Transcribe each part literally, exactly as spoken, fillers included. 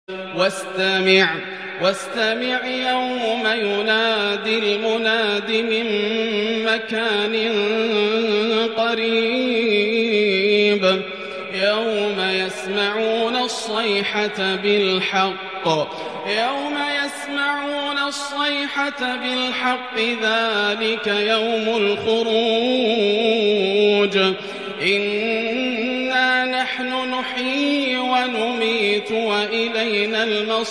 واستمع واستمع يوم ينادي المناد من مكان قريب يوم يسمعون الصيحة بالحق يوم يسمعون الصيحة بالحق ذلك يوم الخروج إنا نحن نحيي ونميت وإلينا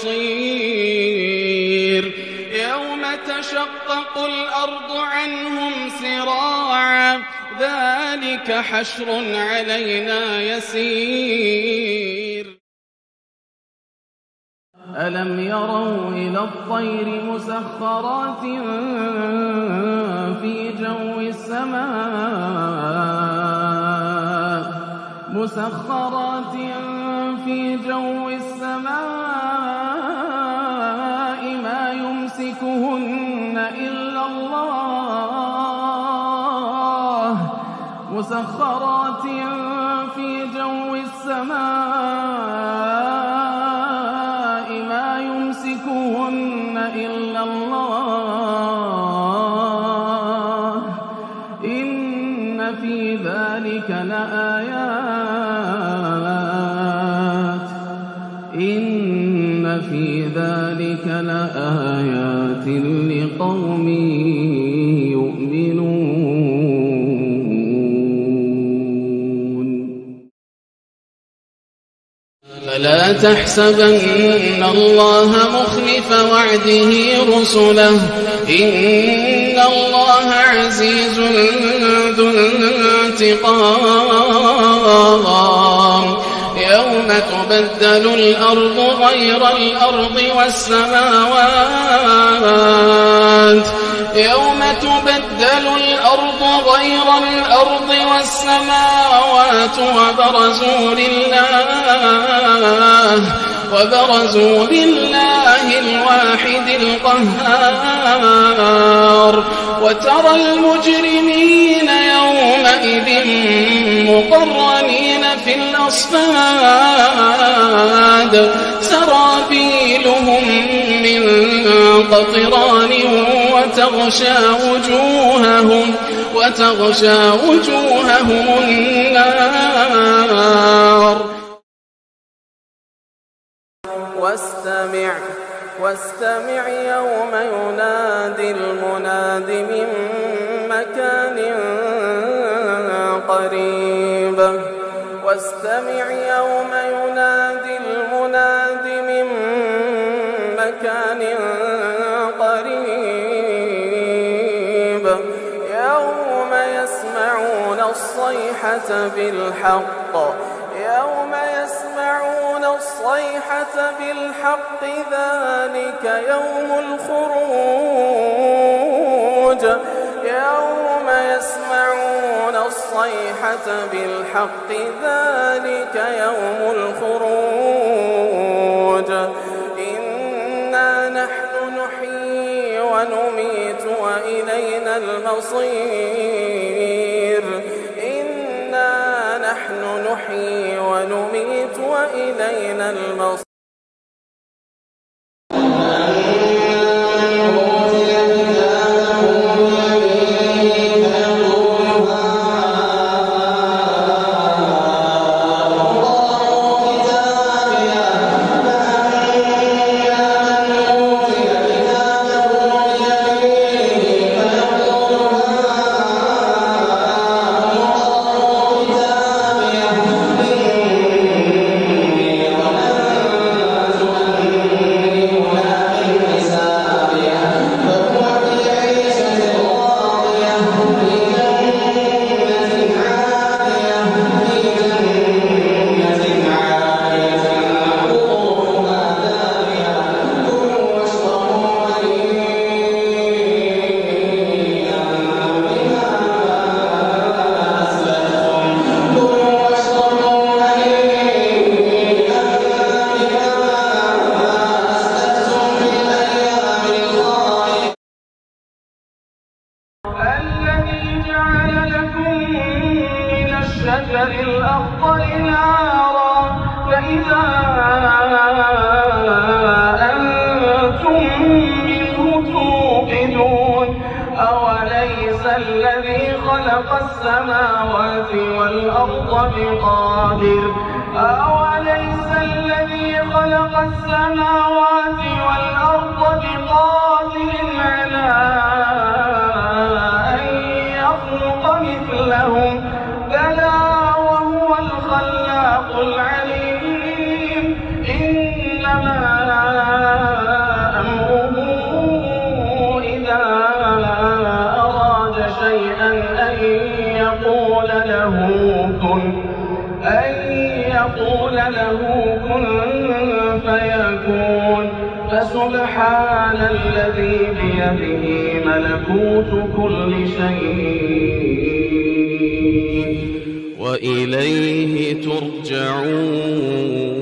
المصير يوم تشقق الأرض عنهم سراعا ذلك حشر علينا يسير ألم يروا إلى الطير مسخرات في جو السماء مسخرات في جو السماء ما يمسكهن إلا الله مسخرات في جو السماء ما يمسكهن إلا الله إن في ذلك لآيات إن في ذلك لآيات لقوم يؤمنون فلا تحسبن الله مخلف وعده رسله إن الله عزيز ذو انتقام يوم تبدل الأرض غير الأرض والسماوات يوم تبدل الأرض غير الأرض والسماوات وبرزوا لله وبرزوا لله الواحد القهار وترى المجرمين يومئذ مقرنين في الأصفاد سرابيلهم من قطران وتغشى وجوههم وتغشى وجوههم النار واستمع واستمع يوم ينادي المناد من مكان قريب واستمع يوم ينادي المناد من مكان قريب يوم يسمعون الصيحة بالحق يوم يسمعون الصيحة بالحق ذلك يوم الخروج يوم يسمعون الصيحة بالحق ذلك يوم الخروج إنا نحن نحيي ونميت وإلينا المصير إنا نحن نحيي ونميت وإلينا المصير الشجر الأخضر نارا فإذا السماوات والأرض بقادر أوليس الذي خلق السماوات والأرض بقادر على أن يخلق مثلهم بلى وهو الخلاق العليم إنما أمره إذا أراد شيئا أن يقول له كن أن يقول له كن فيكون فسبحان الذي بيده ملكوت كل شيء وإليه ترجعون.